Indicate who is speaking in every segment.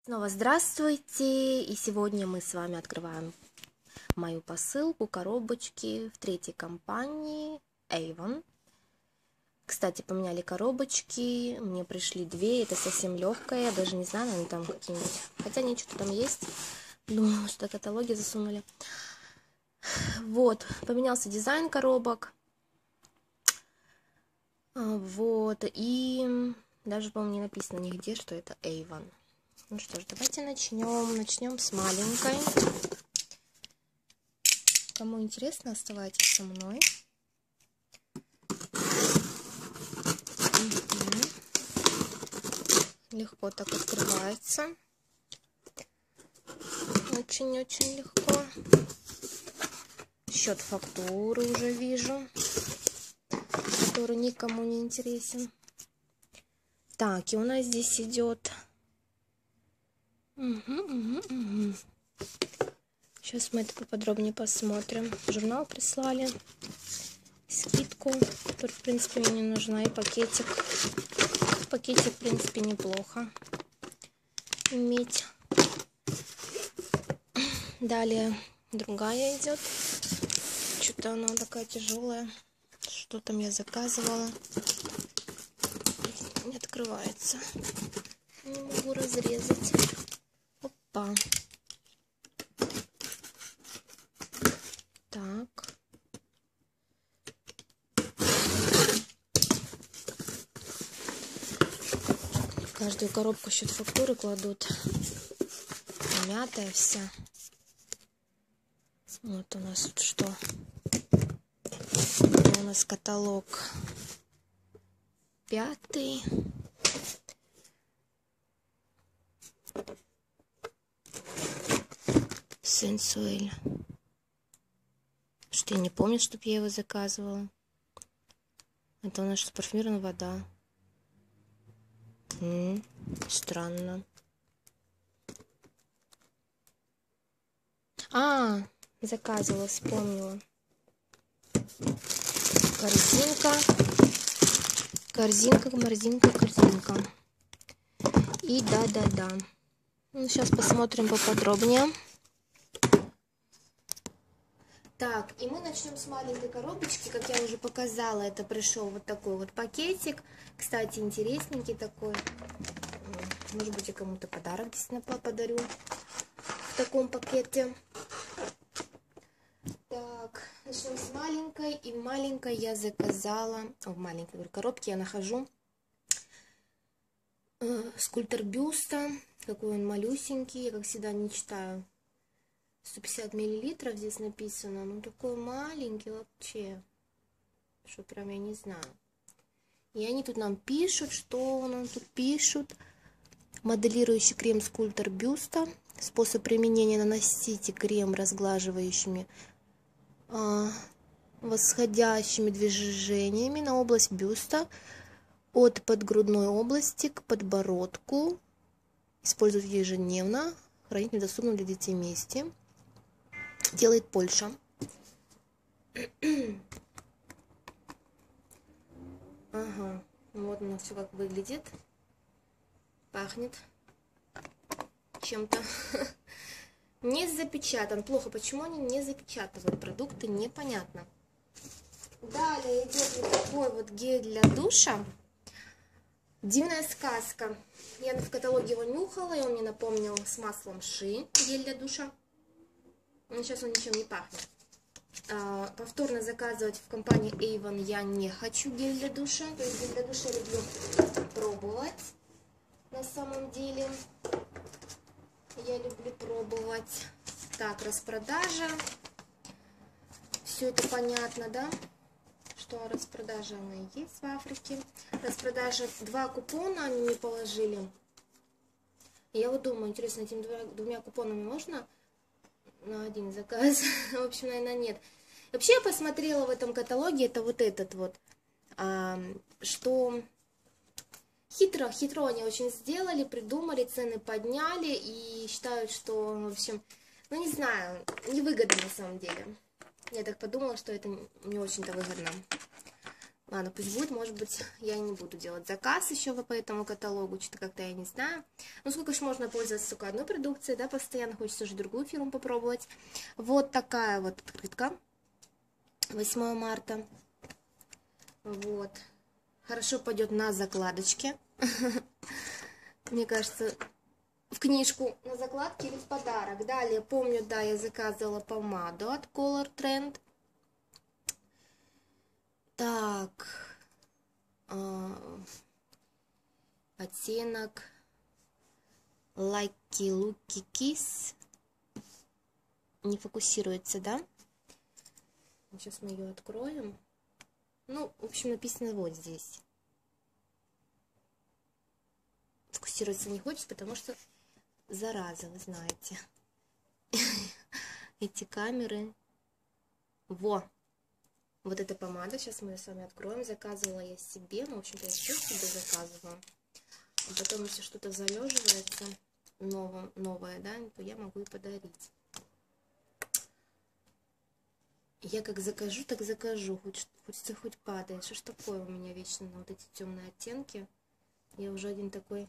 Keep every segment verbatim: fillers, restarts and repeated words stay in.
Speaker 1: Снова здравствуйте, и сегодня мы с вами открываем мою посылку, коробочки в третьей компании Avon. Кстати, поменяли коробочки, мне пришли две, это совсем легкая, я даже не знаю, они там какие-нибудь, хотя они что-то там есть, думаю, что каталоги засунули. Вот, поменялся дизайн коробок, вот, и даже, по-моему, не написано нигде, что это Avon. Ну что ж, давайте начнем. Начнем с маленькой. Кому интересно, оставайтесь со мной. Угу. Легко так открывается. Очень-очень легко. Счет фактуры уже вижу, который никому не интересен. Так, и у нас здесь идет... Угу, угу, угу. Сейчас мы это поподробнее посмотрим. Журнал прислали, скидку, которая, в принципе, мне не нужна, и пакетик. Пакетик, в принципе, неплохо иметь. Далее другая идет. Что-то она такая тяжелая. Что там я заказывала? Не открывается. Не могу разрезать. Опа. Так. В каждую коробку счет фактуры кладут. Мятая вся. Вот у нас тут что? Это у нас каталог пятый. Сенсуэль. Что я не помню, чтобы я его заказывала. Это у нас что, парфюмированная вода. М-м, странно. А, заказывала, вспомнила. Корзинка. Корзинка, морзинка, корзинка. И да-да-да. Ну, сейчас посмотрим поподробнее. Так, и мы начнем с маленькой коробочки. Как я уже показала, это пришел вот такой вот пакетик. Кстати, интересненький такой. Может быть, я кому-то подарок действительно подарю в таком пакете. Так, начнем с маленькой. И в маленькой я заказала... О, в маленькой говорю, коробке я нахожу э, скульптор бюста. Какой он малюсенький. Я, как всегда, не читаю. сто пятьдесят миллилитров здесь написано. Ну, такой маленький вообще. Что прям я не знаю. И они тут нам пишут, что нам тут пишут. Моделирующий крем скульптор бюста. Способ применения: наносите крем разглаживающими а, восходящими движениями на область бюста от подгрудной области к подбородку. Используйте ежедневно. Хранить в недоступном для детей месте. Делает Польша. Ага, вот оно все как выглядит. Пахнет чем-то. Не запечатан. Плохо, почему они не запечатывают продукты, непонятно. Далее идет вот такой вот гель для душа. Дивная сказка. Я в каталоге его нюхала, и он мне напомнил с маслом ши гель для душа. Но сейчас он ничем не пахнет. А, повторно заказывать в компании Avon я не хочу гель для душа. То есть гель для душа я люблю пробовать. На самом деле я люблю пробовать. Так, распродажа. Все это понятно, да? Что распродажа она и есть в Африке. Распродажа, два купона они мне положили. И я вот думаю, интересно, этими двумя, двумя купонами можно на один заказ? В общем, наверное, нет. Вообще я посмотрела в этом каталоге, это вот этот вот, а, что хитро, хитро они очень сделали, придумали, цены подняли и считают, что, в общем, ну не знаю, невыгодно на самом деле. Я так подумала, что это не очень-то выгодно. Ладно, пусть будет, может быть, я не буду делать заказ еще по этому каталогу, что-то как-то я не знаю. Ну, сколько же можно пользоваться только одной продукцией, да, постоянно хочется уже другую фирму попробовать. Вот такая вот открытка, восьмое марта. Вот. Хорошо пойдет на закладочке. Мне кажется, в книжку на закладке или в подарок. Далее, помню, да, я заказывала помаду от Color Trend. Так, э, оттенок Lucky Lucky Kiss. Не фокусируется, да? Сейчас мы ее откроем. Ну, в общем, написано вот здесь. Фокусироваться не хочет, потому что зараза, вы знаете. Эти камеры. Во! Вот эта помада, сейчас мы ее с вами откроем. Заказывала я себе, ну, в общем-то, я все себе заказываю. А потом, если что-то залеживается, новое, новое, да, то я могу и подарить. Я как закажу, так закажу. Хоть, хоть, хоть падает. Что ж такое у меня вечно на вот эти темные оттенки. Я уже один такой...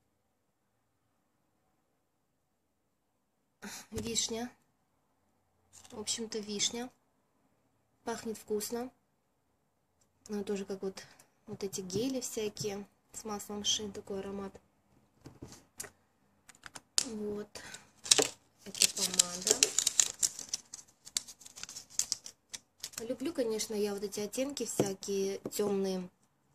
Speaker 1: Вишня. В общем-то, вишня. Пахнет вкусно. Ну, тоже как вот, вот эти гели всякие с маслом шин, такой аромат. Вот. Это помада. Люблю, конечно, я вот эти оттенки всякие темные,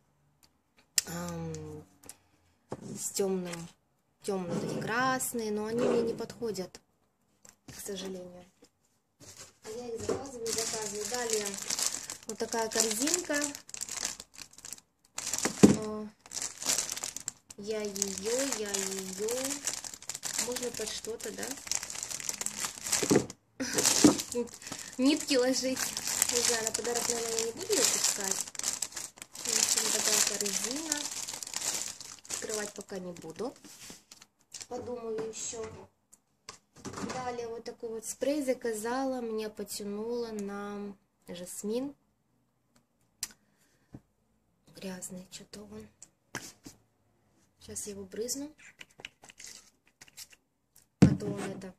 Speaker 1: эм, с темным, темные такие красные, но они мне не подходят, к сожалению. А я их заказываю, заказываю. Далее вот такая корзинка. Я ее, я ее. Можно под что-то, да? Нитки ложить. Не знаю, на подарок, наверное, я не буду ее пускать. Вот такая корзина. Открывать пока не буду. Подумаю еще. Далее вот такой вот спрей заказала, меня потянуло на жасмин. Грязный что-то он. Сейчас я его брызну. А то он это...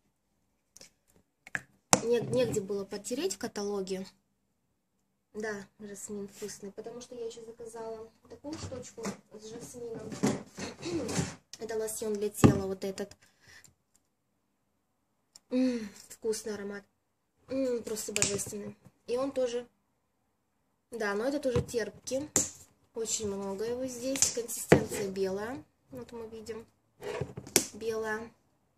Speaker 1: Негде было потереть в каталоге. Да, жасмин вкусный, потому что я еще заказала такую штучку с жасмином. Это лосьон для тела, вот этот. М-м, вкусный аромат. М-м, просто божественный. И он тоже, да, но это тоже терпкий. Очень много его здесь. Консистенция белая. Вот мы видим. Белая.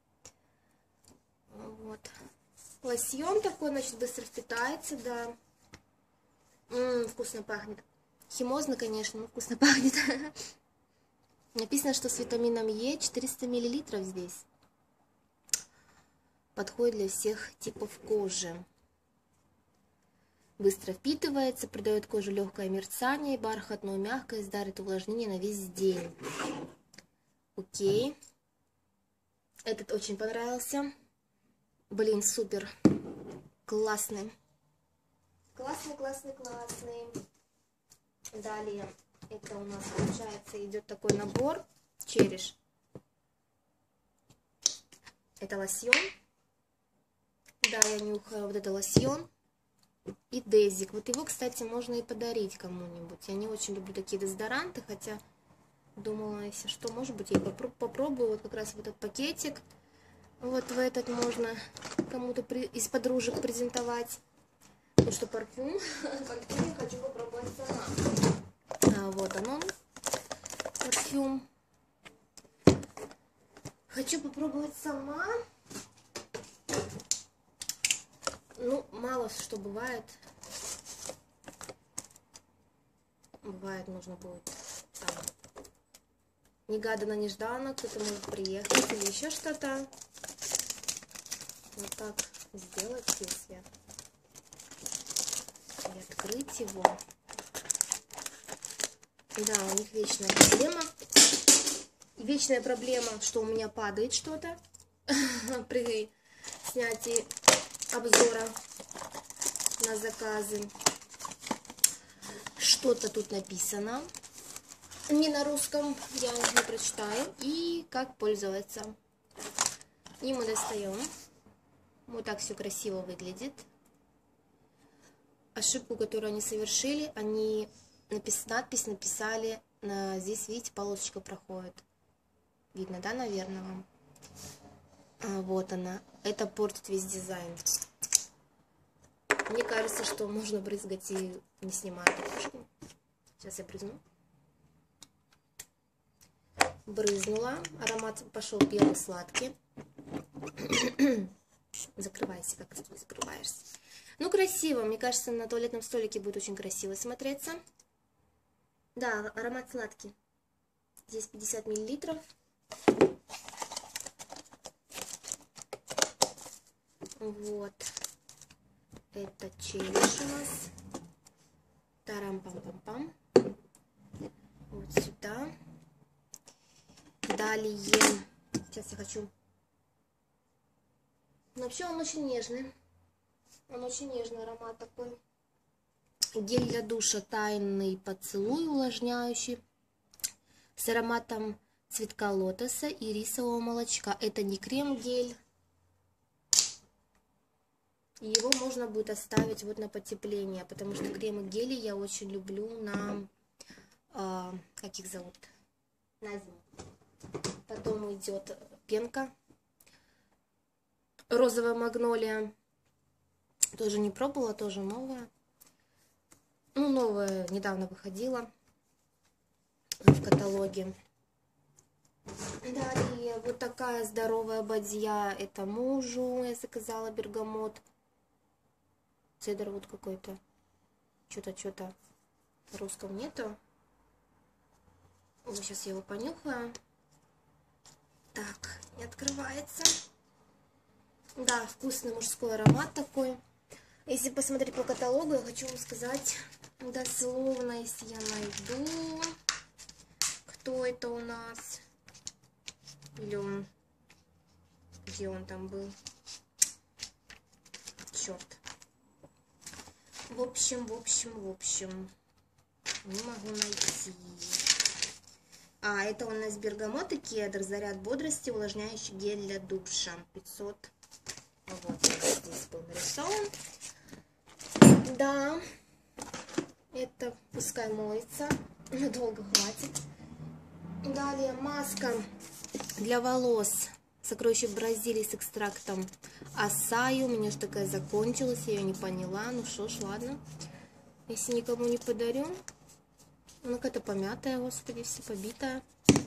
Speaker 1: Вот. Лосьон такой, значит, быстро впитается, да. М-м, вкусно пахнет. Химозно, конечно, но вкусно пахнет. Написано, что с витамином Е, четыреста миллилитров здесь. Подходит для всех типов кожи. Быстро впитывается, придает коже легкое мерцание, бархатную мягкость, дарит увлажнение на весь день. Окей. Этот очень понравился. Блин, супер. Классный. Классный, классный, классный. Далее, это у нас, получается, идет такой набор. Череш. Это лосьон. Да, я нюхаю вот это лосьон. И дезик. Вот его, кстати, можно и подарить кому-нибудь. Я не очень люблю такие дезодоранты, хотя думала, если что, может быть, я попробую. Вот как раз вот этот пакетик. Вот в этот можно кому-то из подружек презентовать. Ну что, парфюм. Парфюм хочу попробовать сама. А, вот он, парфюм. Хочу попробовать сама. Ну, мало что бывает. Бывает, нужно будет там, негаданно-нежданно, кто-то может приехать или еще что-то. Вот так сделать, если и открыть его. Да, у них вечная проблема. Вечная проблема, что у меня падает что-то при снятии обзора на заказы. что-то тут написано. Не на русском, я не прочитаю. И как пользоваться. И мы достаем. Вот так все красиво выглядит. Ошибку, которую они совершили, они напис... надпись написали. На... Здесь, видите, полосочка проходит. Видно, да, наверное, вам? А, вот она. Это портит весь дизайн. Мне кажется, что можно брызгать и не снимая крышку. Сейчас я брызну. Брызнула. Аромат пошел белый, сладкий. Закрывайся, как ты закрываешься. Ну, красиво. Мне кажется, на туалетном столике будет очень красиво смотреться. Да, аромат сладкий. Здесь пятьдесят миллилитров. Вот. Это челюш у нас. Тарам-пам-пам-пам. Вот сюда. Далее. Сейчас я хочу. Но вообще он очень нежный. Он очень нежный аромат такой. Гель для душа тайный поцелуй увлажняющий. С ароматом цветка лотоса и рисового молочка. Это не крем-гель. Его можно будет оставить вот на потепление, потому что крем и гели я очень люблю на, э, как их зовут, на зиму. Потом идет пенка, розовая магнолия, тоже не пробовала, тоже новая. Ну, новая недавно выходила в каталоге. Далее вот такая здоровая бадья, это мужу я заказала, бергамот. Цедр вот какой-то. Что-то, что-то в русском нету. Вот сейчас я его понюхаю. Так, не открывается. Да, вкусный мужской аромат такой. Если посмотреть по каталогу, я хочу вам сказать дословно, если я найду, кто это у нас. Или он... Где он там был? Черт. В общем, в общем, в общем, не могу найти. А, это у нас бергамот и кедр, заряд бодрости, увлажняющий гель для душа. пятьсот. Вот, здесь был нарисован. Да, это пускай моется, надолго хватит. Далее маска для волос. Сокровище Бразилии с экстрактом асаи. У меня же такая закончилась, я ее не поняла. Ну что ж, ладно. Если никому не подарю. Ну, какая-то помятая, господи, все побитая.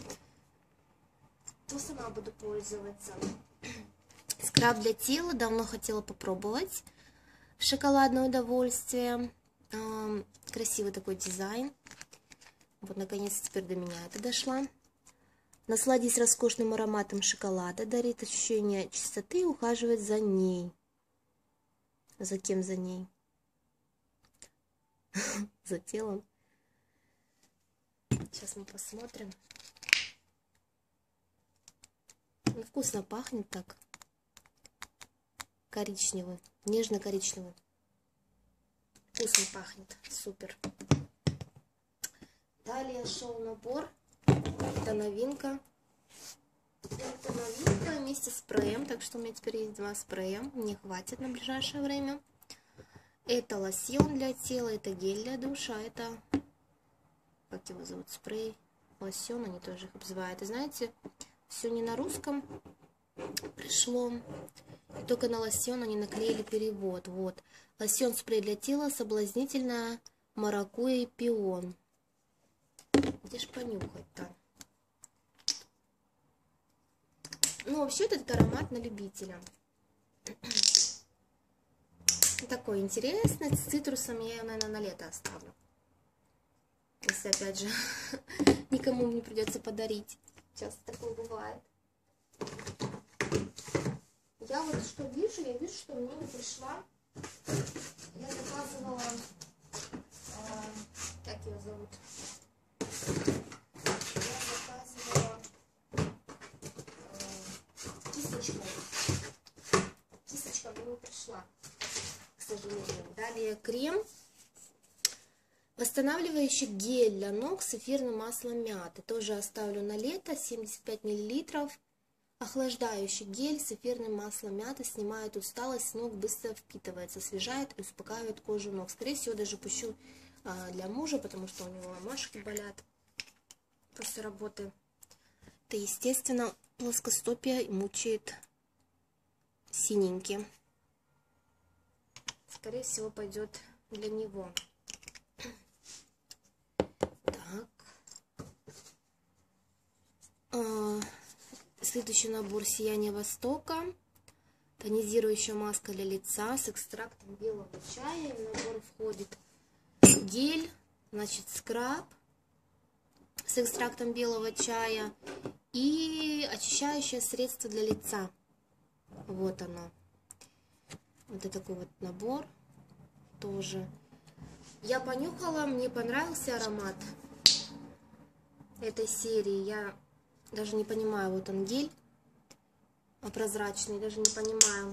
Speaker 1: То сама буду пользоваться. Скраб для тела. Давно хотела попробовать. Шоколадное удовольствие. Красивый такой дизайн. Вот, наконец, теперь до меня это дошло. Насладись роскошным ароматом шоколада, дарит ощущение чистоты и ухаживает за ней. За кем за ней? За телом. Сейчас мы посмотрим. Ну, вкусно пахнет так. Коричневый, нежно-коричневый. Вкусно пахнет, супер. Далее шел набор. Это новинка. Это новинка вместе с спреем. Так что у меня теперь есть два спрея. Мне хватит на ближайшее время. Это лосьон для тела. Это гель для душа. Это, как его зовут, спрей. Лосьон, они тоже их обзывают. И знаете, все не на русском пришло. И только на лосьон они наклеили перевод. Вот. Лосьон, спрей для тела, соблазнительная маракуйя и пион. Где ж понюхать-то? Ну, вообще этот аромат на любителя. Такой интересный, с цитрусом я ее, наверное, на лето оставлю. Если, опять же, никому не придется подарить. Сейчас такое бывает. Я вот что вижу, я вижу, что мне не пришла. Я заказывала, э, как ее зовут? Я заказывала э, кисточку. Кисточка мне не пришла, к сожалению. Далее крем. Восстанавливающий гель для ног с эфирным маслом мяты. Тоже оставлю на лето, семьдесят пять миллилитров. Охлаждающий гель с эфирным маслом мяты снимает усталость с ног, быстро впитывается, освежает и успокаивает кожу ног. Скорее всего, даже пущу а, для мужа, потому что у него мошки болят после работы. Это, естественно, плоскостопие мучает синенький. Скорее всего, пойдет для него. Так. А, следующий набор «Сияние Востока». Тонизирующая маска для лица с экстрактом белого чая. В набор входит гель, значит, скраб с экстрактом белого чая и очищающее средство для лица. Вот оно. Вот это такой вот набор тоже. Я понюхала, мне понравился аромат этой серии. Я даже не понимаю, вот он гель прозрачный, даже не понимаю.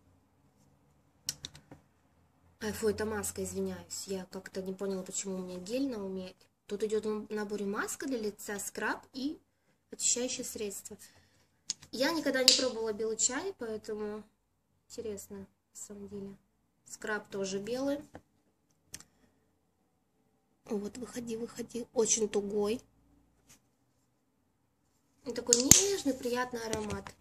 Speaker 1: Ай, фу, это маска, извиняюсь. Я как-то не поняла, почему у меня гель на уме. Тут идет в наборе маска для лица, скраб и очищающее средство. Я никогда не пробовала белый чай, поэтому интересно, на самом деле. Скраб тоже белый. Вот, выходи, выходи. Очень тугой. И такой нежный, приятный аромат.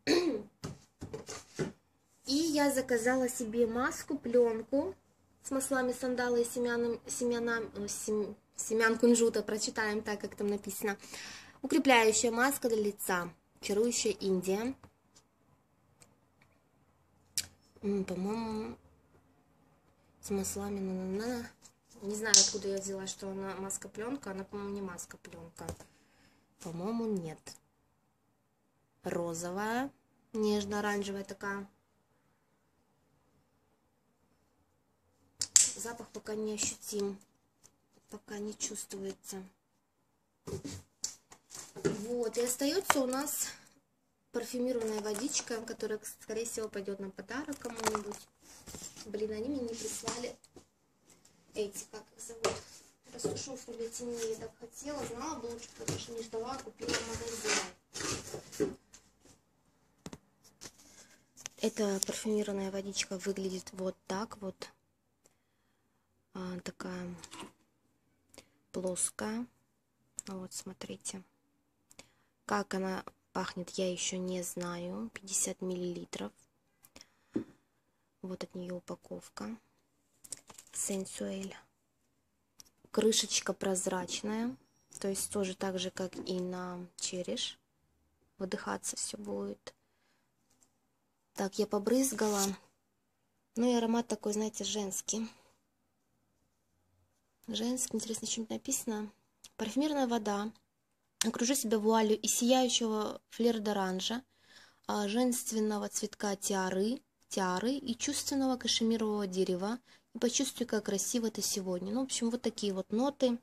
Speaker 1: И я заказала себе маску, пленку с маслами сандала и семян, семянам, сем, семян кунжута. Прочитаем так, как там написано. Укрепляющая маска для лица. Чарующая Индия. По-моему, с маслами. На-на-на. Не знаю, откуда я взяла, что она маска-пленка. Она, по-моему, не маска-пленка. По-моему, нет. Розовая. Нежно-оранжевая такая. Запах пока не ощутим. Пока не чувствуется. Вот. И остается у нас парфюмированная водичка, которая, скорее всего, пойдет на подарок кому-нибудь. Блин, они мне не прислали эти, как их зовут, растушевку для теней. Я так хотела, знала бы лучше, конечно, не ждала, купила в магазине. Эта парфюмированная водичка выглядит вот так вот. А, такая плоская. Вот, смотрите. Как она пахнет, я еще не знаю. пятьдесят миллилитров. Вот от нее упаковка. Sensuelle. Крышечка прозрачная. То есть тоже так же, как и на Cherish. Выдыхаться все будет. Так, я побрызгала. Ну и аромат такой, знаете, женский. Женский, интересно, что-нибудь написано. Парфюмерная вода. Окружи себя вуалью из сияющего флер-д'оранжа, женственного цветка тиары, тиары и чувственного кашемирового дерева. И почувствуй, как красиво это сегодня. Ну, в общем, вот такие вот ноты.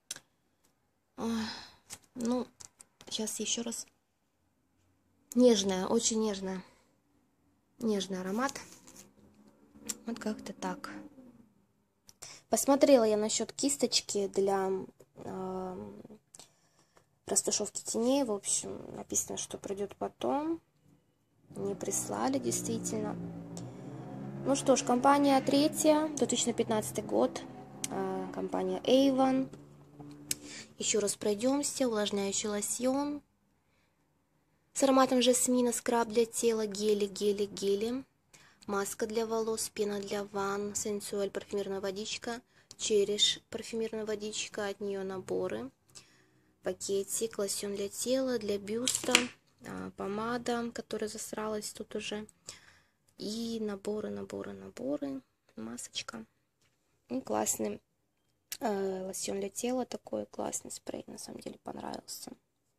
Speaker 1: Ну, сейчас еще раз. Нежная, очень нежная. Нежный аромат. Вот как-то так. Посмотрела я насчет кисточки для э, растушевки теней. В общем, написано, что придет потом. Не прислали, действительно. Ну что ж, компания третья, две тысячи пятнадцатый год. Э, компания Avon. Еще раз пройдемся. Увлажняющий лосьон с ароматом жасмина, скраб для тела, гели, гели, гели. Маска для волос, пена для ванн, Sensuelle парфюмерная водичка, Cherish парфюмерная водичка, от нее наборы, пакетик, лосьон для тела, для бюста, помада, которая засралась тут уже, и наборы, наборы, наборы, масочка. И классный э, лосьон для тела, такой классный спрей, на самом деле понравился.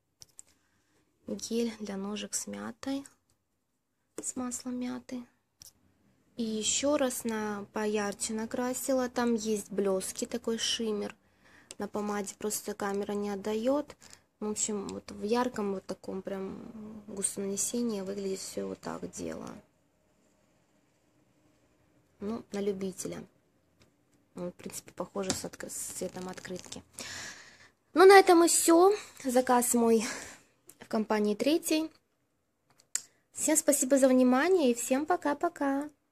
Speaker 1: Гель для ножек с мятой, с маслом мяты. И еще раз на поярче накрасила. Там есть блески, такой шиммер. На помаде просто камера не отдает. В общем, вот в ярком вот таком прям густонанесении выглядит все вот так дело. Ну, на любителя. Он, в принципе, похоже с, отк... с цветом открытки. Ну, на этом и все. Заказ мой в компании третий. Всем спасибо за внимание и всем пока-пока.